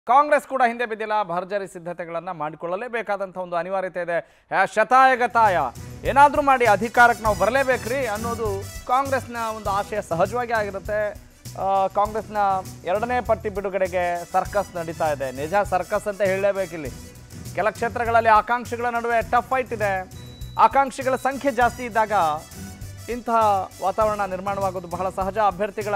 ಕಾಂಗ್ರೆಸ್ ಕೂಡ ಹಿಂದೆ ಬಿದ್ದಿಲ್ಲ. ಭರ್ಜರಿ ಸಿದ್ಧತೆಗಳನ್ನು ಮಾಡಿಕೊಳ್ಳಲೇಬೇಕಾದಂಥ ಒಂದು ಅನಿವಾರ್ಯತೆ ಇದೆ. ಶತಾಯಗತಾಯ ಏನಾದರೂ ಮಾಡಿ ಅಧಿಕಾರಕ್ಕೆ ನಾವು ಬರಲೇಬೇಕ್ರಿ ಅನ್ನೋದು ಕಾಂಗ್ರೆಸ್ನ ಒಂದು ಆಶಯ ಸಹಜವಾಗಿ ಆಗಿರುತ್ತೆ. ಕಾಂಗ್ರೆಸ್ನ ಎರಡನೇ ಪಟ್ಟಿ ಬಿಡುಗಡೆಗೆ ಸರ್ಕಸ್ ನಡೀತಾ ಇದೆ. ನಿಜ ಸರ್ಕಸ್ ಅಂತ ಹೇಳಲೇಬೇಕಿಲ್ಲಿ. ಕೆಲ ಕ್ಷೇತ್ರಗಳಲ್ಲಿ ಆಕಾಂಕ್ಷಿಗಳ ನಡುವೆ ಟಫ್ ಫೈಟ್ ಇದೆ. ಆಕಾಂಕ್ಷಿಗಳ ಸಂಖ್ಯೆ ಜಾಸ್ತಿ ಇದ್ದಾಗ ಇಂತಹ ವಾತಾವರಣ ನಿರ್ಮಾಣವಾಗೋದು ಬಹಳ ಸಹಜ. ಅಭ್ಯರ್ಥಿಗಳ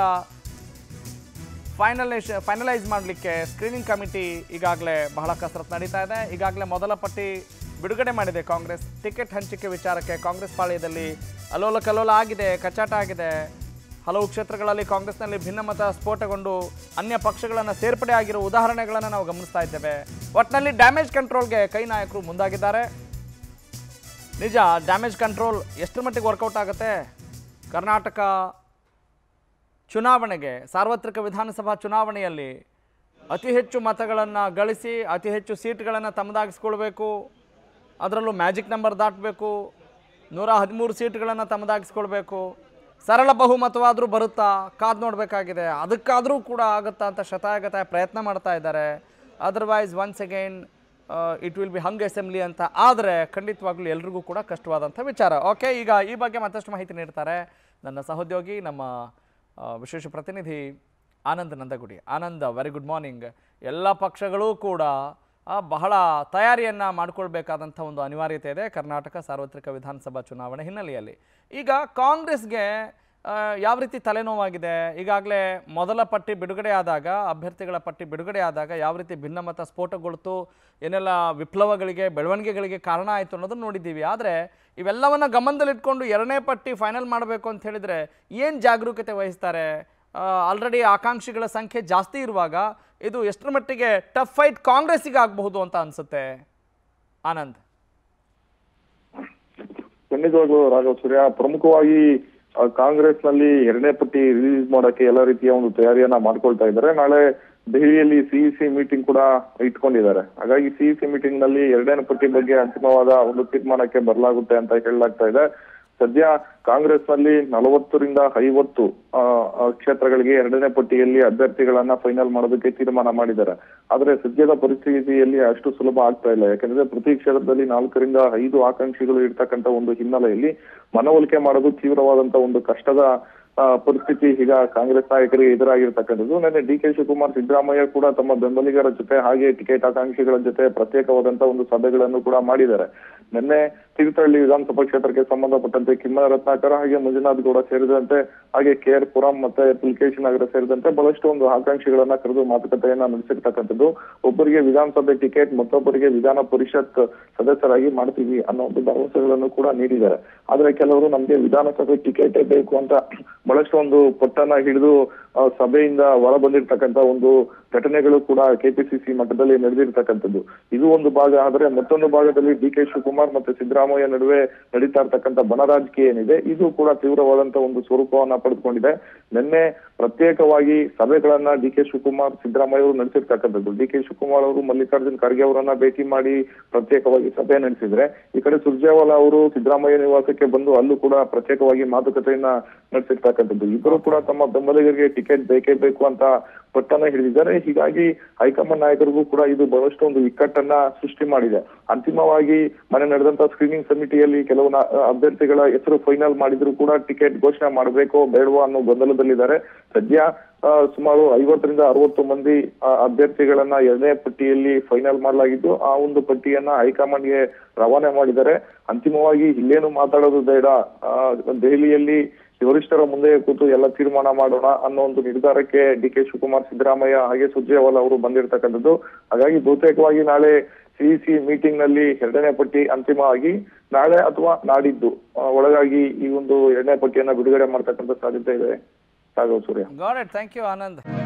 ಫೈನಲೈಸ್ ಮಾಡಲಿಕ್ಕೆ ಸ್ಕ್ರೀನಿಂಗ್ ಕಮಿಟಿ ಈಗಾಗಲೇ ಬಹಳ ಕಸರತ್ತು ನಡೀತಾ ಇದೆ. ಈಗಾಗಲೇ ಮೊದಲ ಪಟ್ಟಿ ಬಿಡುಗಡೆ ಮಾಡಿದೆ ಕಾಂಗ್ರೆಸ್. ಟಿಕೆಟ್ ಹಂಚಿಕೆ ವಿಚಾರಕ್ಕೆ ಕಾಂಗ್ರೆಸ್ ಪಾಳ್ಯದಲ್ಲಿ ಅಲೋಲ ಕಲೋಲ ಆಗಿದೆ, ಕಚಾಟ ಆಗಿದೆ. ಹಲವು ಕ್ಷೇತ್ರಗಳಲ್ಲಿ ಕಾಂಗ್ರೆಸ್ನಲ್ಲಿ ಭಿನ್ನಮತ ಸ್ಫೋಟಗೊಂಡು ಅನ್ಯ ಪಕ್ಷಗಳನ್ನು ಸೇರ್ಪಡೆ ಆಗಿರೋ ಉದಾಹರಣೆಗಳನ್ನು ನಾವು ಗಮನಿಸ್ತಾ ಇದ್ದೇವೆ. ಒಟ್ಟಿನಲ್ಲಿ ಡ್ಯಾಮೇಜ್ ಕಂಟ್ರೋಲ್ಗೆ ಕೈ ನಾಯಕರು ಮುಂದಾಗಿದ್ದಾರೆ. ನಿಜ ಡ್ಯಾಮೇಜ್ ಕಂಟ್ರೋಲ್ ಎಷ್ಟರ ಮಟ್ಟಿಗೆ ವರ್ಕೌಟ್ ಆಗುತ್ತೆ? ಕರ್ನಾಟಕ ಚುನಾವಣೆಗೆ, ಸಾರ್ವತ್ರಿಕ ವಿಧಾನಸಭಾ ಚುನಾವಣೆಯಲ್ಲಿ ಅತಿ ಹೆಚ್ಚು ಮತಗಳನ್ನು ಗಳಿಸಿ ಅತಿ ಹೆಚ್ಚು ಸೀಟ್ಗಳನ್ನು ತಮ್ಮದಾಗಿಸ್ಕೊಳ್ಬೇಕು. ಅದರಲ್ಲೂ ಮ್ಯಾಜಿಕ್ ನಂಬರ್ ದಾಟಬೇಕು. 113 ಸೀಟ್ಗಳನ್ನು ತಮ್ಮದಾಗಿಸ್ಕೊಳ್ಬೇಕು. ಸರಳ ಬಹುಮತವಾದರೂ ಬರುತ್ತಾ ಕಾದು ನೋಡಬೇಕಾಗಿದೆ. ಅದಕ್ಕಾದರೂ ಕೂಡ ಆಗುತ್ತಾ ಅಂತ ಶತಾಯಗತಾಯ ಪ್ರಯತ್ನ ಮಾಡ್ತಾ ಇದ್ದಾರೆ. Otherwise once again it will be hung assembly ಅಂತ ಆದರೆ ಖಂಡಿತವಾಗ್ಲೂ ಎಲ್ರಿಗೂ ಕೂಡ ಕಷ್ಟವಾದಂಥ ವಿಚಾರ. ಓಕೆ, ಈಗ ಈ ಬಗ್ಗೆ ಮತ್ತಷ್ಟು ಮಾಹಿತಿ ನೀಡ್ತಾರೆ ನನ್ನ ಸಹೋದ್ಯೋಗಿ, ನಮ್ಮ ವಿಶೇಷ ಪ್ರತಿನಿಧಿ Anand Nandagudi. Anand, very good morning. ಎಲ್ಲ ಪಕ್ಷಗಳೂ ಕೂಡ ಬಹಳ ತಯಾರಿಯನ್ನು ಮಾಡಿಕೊಳ್ಬೇಕಾದಂಥ ಒಂದು ಅನಿವಾರ್ಯತೆ ಇದೆ ಕರ್ನಾಟಕ ಸಾರ್ವತ್ರಿಕ ವಿಧಾನಸಭಾ ಚುನಾವಣೆ ಹಿನ್ನೆಲೆಯಲ್ಲಿ. ಈಗ ಕಾಂಗ್ರೆಸ್ಗೆ ಯಾವ ರೀತಿ ತಲೆನೋವಾಗಿದೆ? ಈಗಾಗಲೇ ಮೊದಲ ಪಟ್ಟಿ ಬಿಡುಗಡೆ ಆದಾಗ, ಅಭ್ಯರ್ಥಿಗಳ ಪಟ್ಟಿ ಬಿಡುಗಡೆ ಆದಾಗ ಯಾವ ರೀತಿ ಭಿನ್ನಮತ ಸ್ಫೋಟಗೊಳ್ತು, ಏನೆಲ್ಲ ವಿಪ್ಲವಗಳಿಗೆ, ಬೆಳವಣಿಗೆಗಳಿಗೆ ಕಾರಣ ಆಯಿತು ಅನ್ನೋದನ್ನು ನೋಡಿದ್ದೀವಿ. ಆದರೆ ಇವೆಲ್ಲವನ್ನು ಗಮನದಲ್ಲಿಟ್ಕೊಂಡು ಎರಡನೇ ಪಟ್ಟಿ ಫೈನಲ್ ಮಾಡಬೇಕು ಅಂತ ಹೇಳಿದರೆ ಏನು ಜಾಗರೂಕತೆ ವಹಿಸ್ತಾರೆ? ಆಲ್ರೆಡಿ ಆಕಾಂಕ್ಷಿಗಳ ಸಂಖ್ಯೆ ಜಾಸ್ತಿ ಇರುವಾಗ ಇದು ಎಷ್ಟರ ಮಟ್ಟಿಗೆ ಟಫ್ ಫೈಟ್ ಕಾಂಗ್ರೆಸ್ಸಿಗೆ ಆಗಬಹುದು ಅಂತ ಅನಿಸುತ್ತೆ ಆನಂದ್? ಖಂಡಿತವಾಗ್ಲೂ ರಾಘವ್ ಸೂರ್ಯ, ಪ್ರಮುಖವಾಗಿ ಕಾಂಗ್ರೆಸ್ ನಲ್ಲಿ ಎರಡನೇ ಪಟ್ಟಿ ರಿಲೀಸ್ ಮಾಡೋಕೆ ಎಲ್ಲ ರೀತಿಯ ಒಂದು ತಯಾರಿಯನ್ನ ಮಾಡ್ಕೊಳ್ತಾ ಇದ್ದಾರೆ. ನಾಳೆ ದೆಹಲಿಯಲ್ಲಿ ಸಿಇಸಿ ಮೀಟಿಂಗ್ ಕೂಡ ಇಟ್ಕೊಂಡಿದ್ದಾರೆ. ಹಾಗಾಗಿ ಸಿಇಸಿ ಮೀಟಿಂಗ್ ನಲ್ಲಿ ಎರಡನೇ ಪಟ್ಟಿ ಬಗ್ಗೆ ಅಂತಿಮವಾದ ಒಂದು ತೀರ್ಮಾನಕ್ಕೆ ಬರಲಾಗುತ್ತೆ ಅಂತ ಹೇಳಲಾಗ್ತಾ ಇದೆ. ಸದ್ಯ ಕಾಂಗ್ರೆಸ್ ನಲ್ಲಿ 40ರಿಂದ 50 ಕ್ಷೇತ್ರಗಳಿಗೆ ಎರಡನೇ ಪಟ್ಟಿಯಲ್ಲಿ ಅಭ್ಯರ್ಥಿಗಳನ್ನ ಫೈನಲ್ ಮಾಡೋದಕ್ಕೆ ತೀರ್ಮಾನ ಮಾಡಿದ್ದಾರೆ. ಆದ್ರೆ ಸದ್ಯದ ಪರಿಸ್ಥಿತಿಯಲ್ಲಿ ಅಷ್ಟು ಸುಲಭ ಆಗ್ತಾ ಇಲ್ಲ. ಯಾಕಂದ್ರೆ ಪ್ರತಿ ಕ್ಷೇತ್ರದಲ್ಲಿ 4ರಿಂದ 5 ಆಕಾಂಕ್ಷಿಗಳು ಇರ್ತಕ್ಕಂಥ ಒಂದು ಹಿನ್ನೆಲೆಯಲ್ಲಿ ಮನವೊಲಿಕೆ ಮಾಡೋದು ತೀವ್ರವಾದಂತ ಒಂದು ಕಷ್ಟದ ಪರಿಸ್ಥಿತಿ ಈಗ ಕಾಂಗ್ರೆಸ್ ನಾಯಕರಿಗೆ ಎದುರಾಗಿರ್ತಕ್ಕಂಥದ್ದು. ನಿನ್ನೆ ಡಿ.ಕೆ. ಶಿವಕುಮಾರ್, ಸಿದ್ದರಾಮಯ್ಯ ಕೂಡ ತಮ್ಮ ಬೆಂಬಲಿಗರ ಜೊತೆ ಹಾಗೆ ಟಿಕೆಟ್ ಆಕಾಂಕ್ಷಿಗಳ ಜೊತೆ ಪ್ರತ್ಯೇಕವಾದಂತ ಒಂದು ಸಭೆಗಳನ್ನು ಕೂಡ ಮಾಡಿದ್ದಾರೆ. ನಿನ್ನೆ ತೀರ್ಥಹಳ್ಳಿ ವಿಧಾನಸಭಾ ಕ್ಷೇತ್ರಕ್ಕೆ ಸಂಬಂಧಪಟ್ಟಂತೆ ಕಿಮ್ಮನ ರತ್ನಾಕರ ಹಾಗೆ ಮಂಜುನಾಥ್ ಗೌಡ ಸೇರಿದಂತೆ ಹಾಗೆ KR ಪುರಂ ಮತ್ತೆ ಪುಲಕೇಶಿ ನಗರ ಸೇರಿದಂತೆ ಬಹಳಷ್ಟು ಒಂದು ಆಕಾಂಕ್ಷಿಗಳನ್ನ ಕರೆದು ಮಾತುಕತೆಯನ್ನ ನಡೆಸಿರ್ತಕ್ಕಂಥದ್ದು. ಒಬ್ಬರಿಗೆ ವಿಧಾನಸಭೆ ಟಿಕೆಟ್, ಮತ್ತೊಬ್ಬರಿಗೆ ವಿಧಾನ ಪರಿಷತ್ ಸದಸ್ಯರಾಗಿ ಮಾಡ್ತೀವಿ ಅನ್ನೋ ಒಂದು ಭರವಸೆಗಳನ್ನು ಕೂಡ ನೀಡಿದ್ದಾರೆ. ಆದ್ರೆ ಕೆಲವರು ನಮ್ಗೆ ವಿಧಾನಸಭೆ ಟಿಕೆಟ್ ಬೇಕು ಅಂತ ಬಹಳಷ್ಟು ಒಂದು ಪಟ್ಟನ್ನ ಹಿಡಿದು ಸಭೆಯಿಂದ ಹೊರ ಬಂದಿರ್ತಕ್ಕಂಥ ಒಂದು ಘಟನೆಗಳು ಕೂಡ ಕೆಪಿಸಿಸಿ ಮಟ್ಟದಲ್ಲಿ ನಡೆದಿರ್ತಕ್ಕಂಥದ್ದು. ಇದು ಒಂದು ಭಾಗ. ಆದ್ರೆ ಮತ್ತೊಂದು ಭಾಗದಲ್ಲಿ ಡಿ.ಕೆ. ಶಿವಕುಮಾರ್ ಮತ್ತೆ ಸಿದ್ದರಾಮಯ್ಯ ನಡುವೆ ನಡೀತಾ ಇರ್ತಕ್ಕಂಥ ಬಣ ರಾಜಕೀಯ ಏನಿದೆ ಇದು ಕೂಡ ತೀವ್ರವಾದಂತ ಒಂದು ಸ್ವರೂಪವನ್ನ ಪಡೆದುಕೊಂಡಿದೆ. ನಿನ್ನೆ ಪ್ರತ್ಯೇಕವಾಗಿ ಸಭೆಗಳನ್ನ ಡಿ.ಕೆ. ಶಿವಕುಮಾರ್, ಸಿದ್ದರಾಮಯ್ಯ ಅವರು ನಡೆಸಿರ್ತಕ್ಕಂಥದ್ದು. ಡಿ.ಕೆ. ಶಿವಕುಮಾರ್ ಅವರು ಮಲ್ಲಿಕಾರ್ಜುನ್ ಖರ್ಗೆ ಅವರನ್ನ ಭೇಟಿ ಮಾಡಿ ಪ್ರತ್ಯೇಕವಾಗಿ ಸಭೆ ನಡೆಸಿದ್ರೆ, ಈ ಕಡೆ ಸುರ್ಜೇವಾಲಾ ಅವರು ಸಿದ್ದರಾಮಯ್ಯ ನಿವಾಸಕ್ಕೆ ಬಂದು ಅಲ್ಲೂ ಕೂಡ ಪ್ರತ್ಯೇಕವಾಗಿ ಮಾತುಕತೆಯನ್ನ ನಡೆಸಿರ್ತಕ್ಕಂಥದ್ದು. ಇಬ್ಬರು ಕೂಡ ತಮ್ಮ ಬೆಂಬಲಿಗರಿಗೆ ಟಿಕೆಟ್ ಬೇಕೇ ಬೇಕು ಅಂತ ಪಟ್ಟನ್ನ ಹಿಡಿದಿದ್ದಾರೆ. ಹೀಗಾಗಿ ಹೈಕಮಾಂಡ್ ನಾಯಕರಿಗೂ ಕೂಡ ಇದು ಬಹಳಷ್ಟು ಒಂದು ಇಕ್ಕಟ್ಟನ್ನ ಸೃಷ್ಟಿ ಮಾಡಿದೆ. ಅಂತಿಮವಾಗಿ ಮನೆ ನಡೆದಂತ ಸ್ಕ್ರೀನಿಂಗ್ ಸಮಿತಿಯಲ್ಲಿ ಕೆಲವು ಅಭ್ಯರ್ಥಿಗಳ ಹೆಸರು ಫೈನಲ್ ಮಾಡಿದ್ರು ಕೂಡ ಟಿಕೆಟ್ ಘೋಷಣೆ ಮಾಡಬೇಕೋ ಬೇಡವೋ ಅನ್ನೋ ಗೊಂದಲದಲ್ಲಿದ್ದಾರೆ. ಸದ್ಯ ಸುಮಾರು 50ರಿಂದ 60 ಮಂದಿ ಅಭ್ಯರ್ಥಿಗಳನ್ನ ಎರಡನೇ ಪಟ್ಟಿಯಲ್ಲಿ ಫೈನಲ್ ಮಾಡಲಾಗಿದ್ದು, ಆ ಒಂದು ಪಟ್ಟಿಯನ್ನ ಹೈಕಮಾಂಡ್ಗೆ ರವಾನೆ ಮಾಡಿದ್ದಾರೆ. ಅಂತಿಮವಾಗಿ ಇಲ್ಲೇನು ಮಾತಾಡೋದು ಬೇಡ, ದೆಹಲಿಯಲ್ಲಿ ವರಿಷ್ಠರ ಮುಂದೆ ಕೂತು ಎಲ್ಲ ತೀರ್ಮಾನ ಮಾಡೋಣ ಅನ್ನೋ ಒಂದು ನಿರ್ಧಾರಕ್ಕೆ ಡಿ.ಕೆ. ಶಿವಕುಮಾರ್, ಸಿದ್ದರಾಮಯ್ಯ ಹಾಗೆ ಸುರ್ಜೇವಾಲಾ ಅವರು ಬಂದಿರತಕ್ಕಂಥದ್ದು. ಹಾಗಾಗಿ ಬಹುತೇಕವಾಗಿ ನಾಳೆ ಸಿಇಸಿ ಮೀಟಿಂಗ್ ನಲ್ಲಿ ಎರಡನೇ ಪಟ್ಟಿ ಅಂತಿಮವಾಗಿ ನಾಳೆ ಅಥವಾ ನಾಡಿದ್ದು ಒಳಗಾಗಿ ಈ ಒಂದು ಎರಡನೇ ಪಟ್ಟಿಯನ್ನ ಬಿಡುಗಡೆ ಮಾಡ್ತಕ್ಕಂಥ ಸಾಧ್ಯತೆ ಇದೆ. Raghav Surya. Got it. Thank you Anand.